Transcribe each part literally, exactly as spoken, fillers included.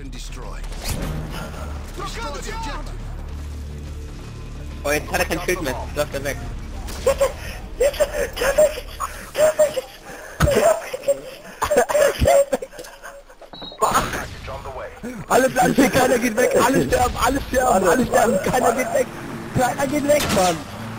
Search and destroy. Destroy the objective. Oh, jetzt hat er kein Schild mehr. Jetzt läuft er weg. Alle Pflanzen, keiner geht weg, alle sterben, alle sterben, alle sterben, keiner geht weg, keiner geht weg, Mann.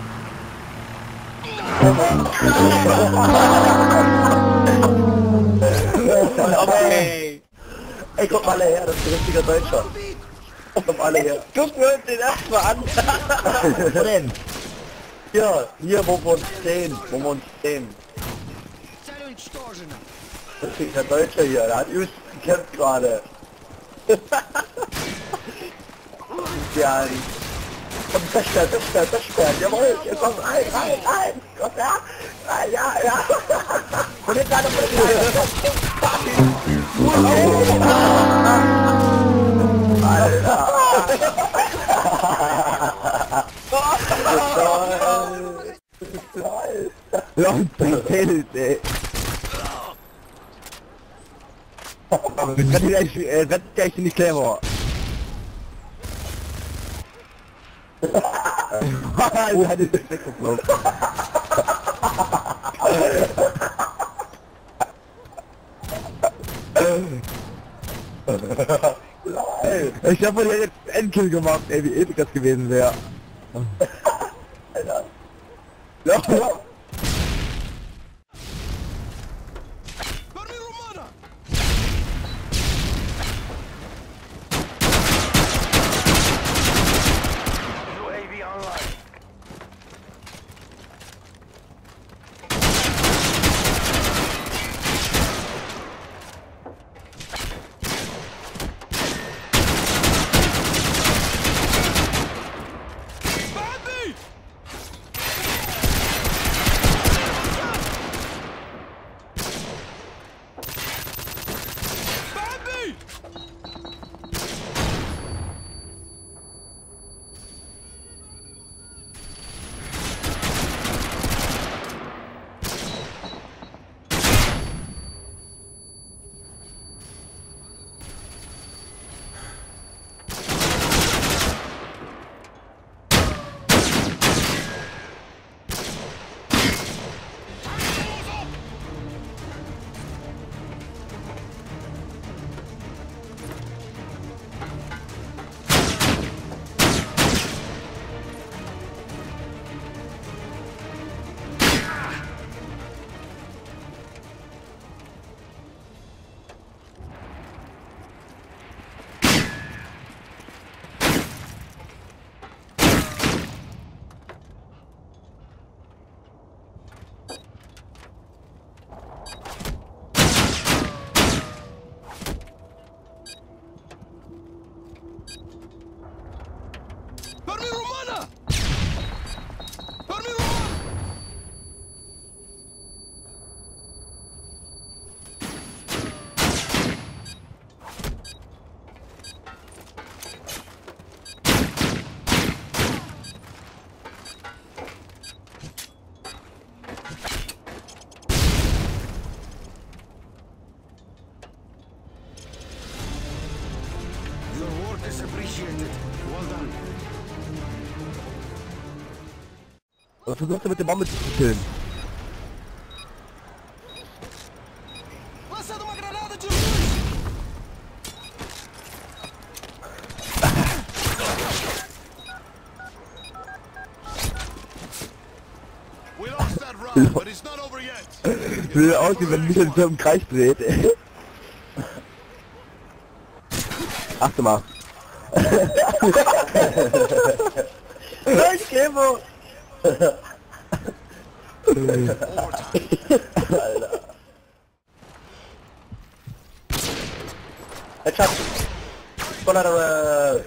Okay. Ey, guck mal alle her, das ist ein richtiger Deutscher. Komm alle her. Guck mir uns den erstmal an. Wo denn? Hier, hier, wo wir uns sehen, wo wir uns sehen. Das ist der Deutsche hier, der hat übelst gekämpft gerade. Ja, komm, zersperrt, zersperrt, zersperrt, jawohl, ihr kommt rein, rein, rein, kommt ja, rein, ja, ja. Und jetzt gerade von Alter. Lol, Bild, ey. Rettet euch, äh, rettet euch nicht clever. Du hättest dich weggeflogen. Ich hab von dir jetzt Endkill gemacht, ey, wie episch das gewesen wäre. Alter. Ja, ja. Was versucht er mit der Bombe zu killen? Sieht aus, wie wenn Michael sich so im Kreis dreht. Achte mal. Ich Gebo! Alter. Headshot! Voller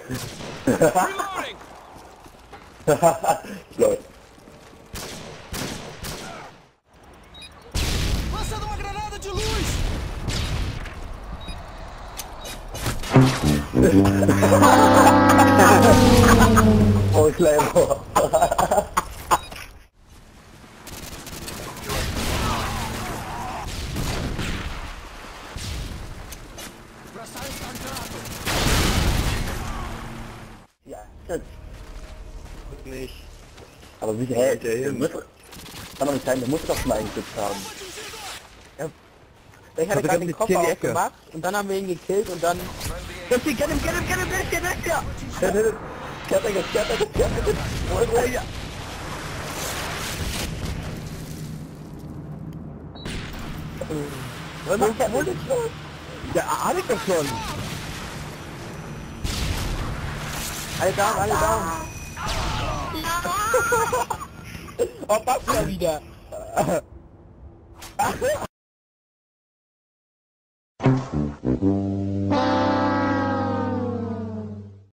Lol. Oh, Kleiner. Aber sicher, hey, der muss... Kann doch nicht sein, der muss doch schon mal eingeschützt haben. Ja. Ich hatte gerade den Koffer aufgemacht und dann haben wir ihn gekillt und dann... Get him, get him, get him, get him, get him, get him! Get him, get him, get him, get him! Wo ist er? Was macht der wohl nicht schon? Der hat ich doch schon! Alle down, alle down! Oh, passt ja wieder! Thank you.